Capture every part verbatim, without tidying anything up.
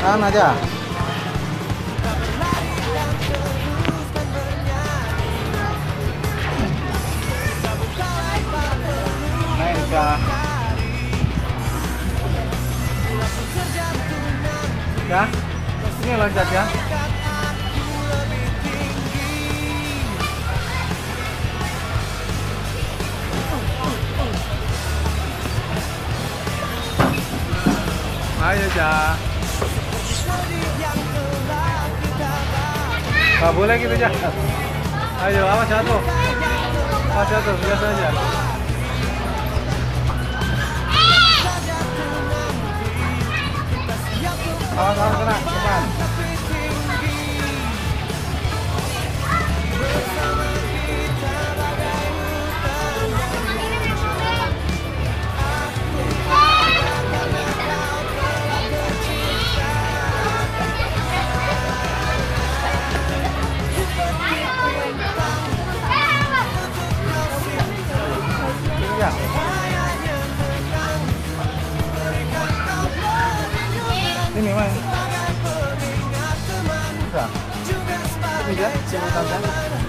Tahan aja. Naik kah? Ya, ini loncat ya. Ayo Ja. Gak boleh gitu Ja. Ayo, awas jatuh. Awas jatuh, biasa aja. Awas, awas kena, depan. Ya. Ini main. Bisa. Ini ya, coba tonton.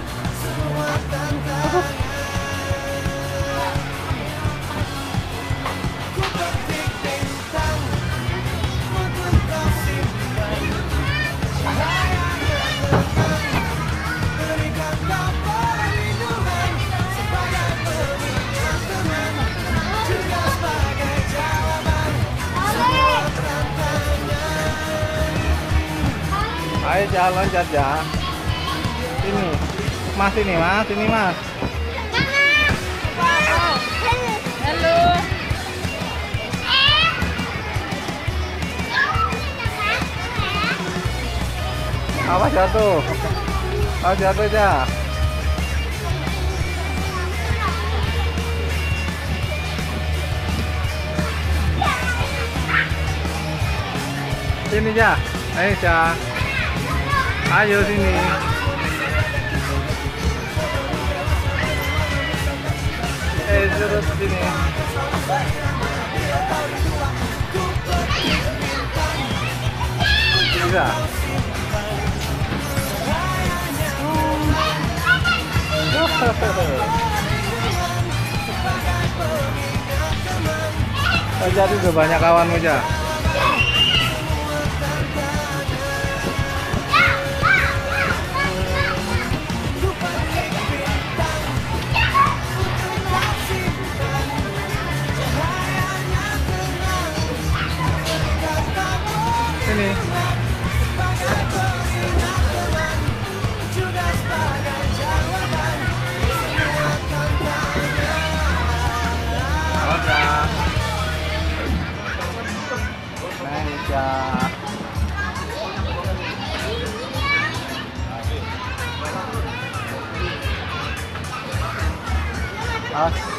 Ayo jalan loncat ya. Ini Mas, ini Mas, ini Mas. Halo. Awas jatuh. Awas jatuh aja. Sini ya. Ayo ja. Ayo sini. Eh, surut sini. Bisa. Oh, jadi udah banyak kawanmu ja. Sini. Awas.